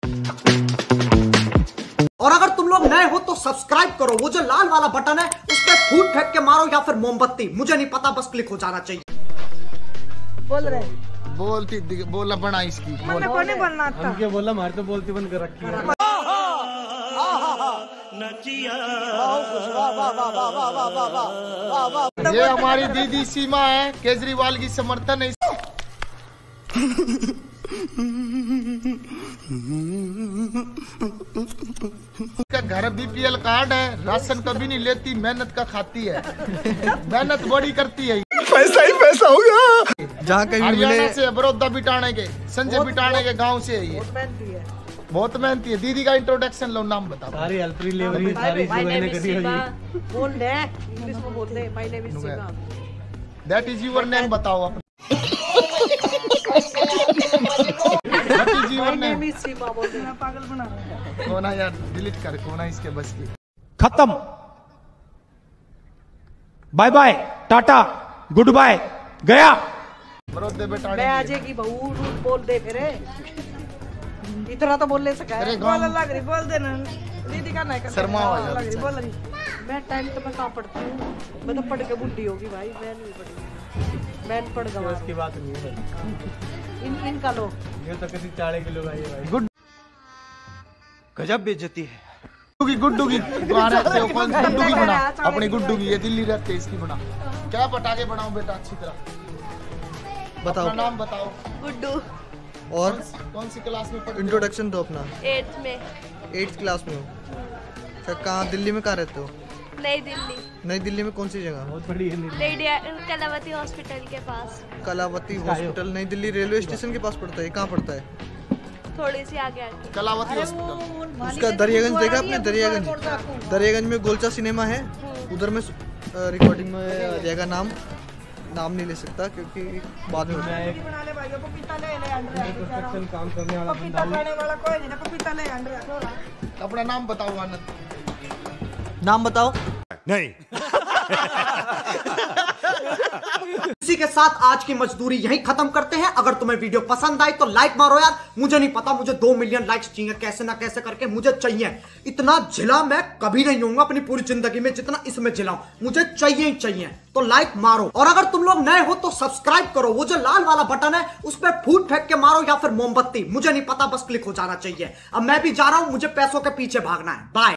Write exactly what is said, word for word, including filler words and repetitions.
और अगर तुम लोग नए हो तो सब्सक्राइब करो, वो जो लाल वाला बटन है उस पर फूट फेंक के मारो या फिर मोमबत्ती, मुझे नहीं पता, बस क्लिक हो जाना चाहिए। बोल रहे बोलती बोला बना इसकी बोल बोलना बोलना था। हम क्या बोला, हमारे तो बोलती बंद कर रखी है। ये हमारी दीदी सीमा है, केजरीवाल की समर्थन है। इसका घर बीपीएल कार्ड है, राशन कभी नहीं लेती, मेहनत का खाती है, मेहनत बड़ी करती है, पैसा ही पैसा होगा। जहाँ कहीं हरियाणा से, बड़ौदा बिटाने के, संजय बिटाने के गांव से है ये, बहुत मेहनती है। दीदी का इंट्रोडक्शन लो, नाम बताओ। सारी हेल्प लेवरी सारी चीजें करी हुई। बोल दे, इंग्लिश में बोल दे। My name is Seema. That is your name, बताओ आप। That is your name. Seema बोल दे। पागल बना रहा है। कौन है यार, डिलीट कर, कौन है इसके बस की। खत्म, bye bye, tata, goodbye, गया। बड़ौदे बेटा मैं आ जाएगी बहू, बोल दे फिर। इतना तो बोल ले सका है। बोल लग रही, बोल देना दीदी का नहीं कर शर्मा लग रही, बोल रही। मैं टाइम तो मैं कहाँ पढ़ती हूँ, मैं तो पढ़ के बुढ़ी होगी भाई, मैं नहीं पढ़ी, मैं पढ़ गवा। उसकी बात नहीं है। इन इनका लो, ये तो किसी चाड़े के लोग आए भाई। गुड गजब बेइज्जती है। गुड्डू की गुड्डू की कहाँ रहते हो? कौन सी गुड्डू की बना? अपनी गुड्डू की, ये दिल्ली रहते है, इसकी बना। क्या पटाखे बनाऊं बेटा अच्छी तरह? बताओ, अपना नाम बताओ। गुड्डू। और कौन सी क्लास में पढ़ते हो? इंट्रोडक्शन दो अपना। एट्थ में। एट्थ क्लास में हो? अच्छा, कहाँ दिल्ली में कहाँ रहते हो? नई दिल्ली। नई दिल्ली में कौन सी जगह? बहुत बड़ी है। नई दिया- कलावती हॉस्पिटल के पास। कलावती हॉस्पिटल नई दिल्ली रेलवे स्टेशन के पास पड़ता है। कहाँ पड़ता है? थोड़ी सी आगे आगे। कलावती हॉस्पिटल। उसका दरियागंज देखा आपने? दरियागंज, दरियागंज में गोलचा सिनेमा है, उधर में रिकॉर्डिंग में रहेगा। नाम नाम नहीं ले सकता क्योंकि बाद में मैं एक बना ले भाई, पपीता ले ले अंडर। कंस्ट्रक्शन काम करने वाला पपीता बंदा खाने वाला कोई नहीं, पपीता ले अंडर। अपना नाम बताओ आनंद। नाम बताओ। नहीं। इसी के साथ आज की मजदूरी यहीं खत्म करते हैं। अगर तुम्हें वीडियो पसंद आई तो लाइक मारो यार, मुझे नहीं पता, मुझे दो मिलियन लाइक्स चाहिए, कैसे ना कैसे करके मुझे चाहिए। इतना झिला मैं कभी नहीं होऊंगा अपनी पूरी जिंदगी में जितना इसमें झिलाऊं, मुझे चाहिए ही चाहिए। तो लाइक मारो, और अगर तुम लोग नए हो तो सब्सक्राइब करो, वो जो लाल वाला बटन है उस पर फूट फेंक के मारो या फिर मोमबत्ती, मुझे नहीं पता, बस क्लिक हो जाना चाहिए। अब मैं भी जा रहा हूं, मुझे पैसों के पीछे भागना है। बाय।